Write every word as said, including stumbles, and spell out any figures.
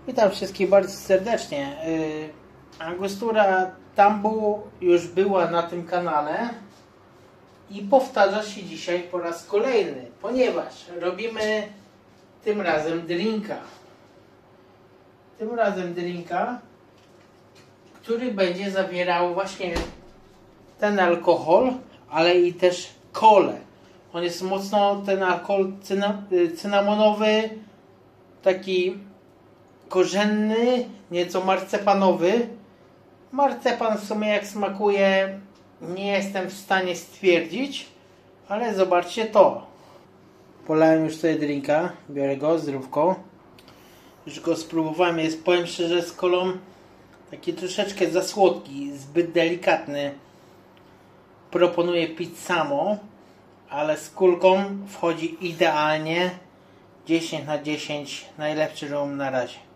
Witam wszystkich bardzo serdecznie. Angostura Tambu już była na tym kanale i powtarza się dzisiaj po raz kolejny, ponieważ robimy tym razem drinka. Tym razem drinka, który będzie zawierał właśnie ten alkohol, ale i też kolę. On jest mocno, ten alkohol cynamonowy, taki korzenny, nieco marcepanowy. Marcepan w sumie jak smakuje, nie jestem w stanie stwierdzić, ale zobaczcie to. Polałem już sobie drinka, biorę go zdrówką. Już go spróbowałem, jest, powiem szczerze, z kolą taki troszeczkę za słodki, zbyt delikatny. Proponuję pić samo, ale z kulką wchodzi idealnie. dziesięć na dziesięć, najlepszy rum na razie.